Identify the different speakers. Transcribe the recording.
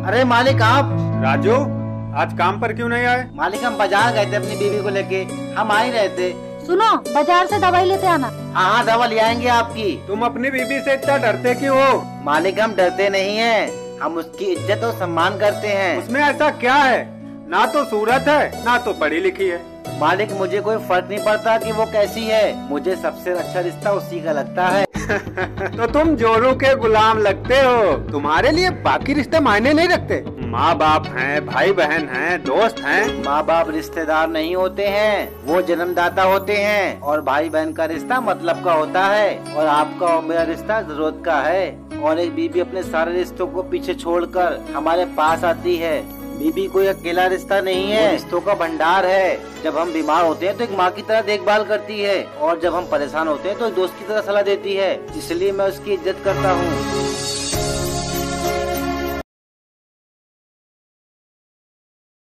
Speaker 1: अरे मालिक आप।
Speaker 2: राजू, आज काम पर क्यों नहीं आए?
Speaker 1: मालिक हम बाजार गए थे अपनी बीवी को लेके, हम आ ही रहे थे।
Speaker 3: सुनो, बाजार से दवाई लेते आना।
Speaker 1: हाँ हाँ दवा ले आएंगे आपकी।
Speaker 2: तुम अपनी बीवी से इतना डरते क्यों हो?
Speaker 1: मालिक हम डरते नहीं हैं, हम उसकी इज्जत और सम्मान करते हैं।
Speaker 2: उसमें ऐसा क्या है? ना तो सूरत है ना तो पढ़ी लिखी है।
Speaker 1: मालिक मुझे कोई फर्क नहीं पड़ता कि वो कैसी है, मुझे सबसे अच्छा रिश्ता उसी का लगता है।
Speaker 2: तो तुम जोरू के गुलाम लगते हो, तुम्हारे लिए बाकी रिश्ते मायने नहीं रखते। माँ बाप हैं, भाई बहन हैं, दोस्त हैं।
Speaker 1: माँ बाप रिश्तेदार नहीं होते हैं, वो जन्मदाता होते हैं। और भाई बहन का रिश्ता मतलब का होता है, और आपका और मेरा रिश्ता जरूरत का है। और एक बीबी अपने सारे रिश्तों को पीछे छोड़कर हमारे पास आती है। बीबी कोई अकेला रिश्ता नहीं है, रिश्तों का भंडार है। जब हम बीमार होते हैं तो एक माँ की तरह देखभाल करती है, और जब हम परेशान होते हैं तो एक दोस्त की तरह सलाह देती है। इसलिए मैं उसकी इज्जत करता हूँ।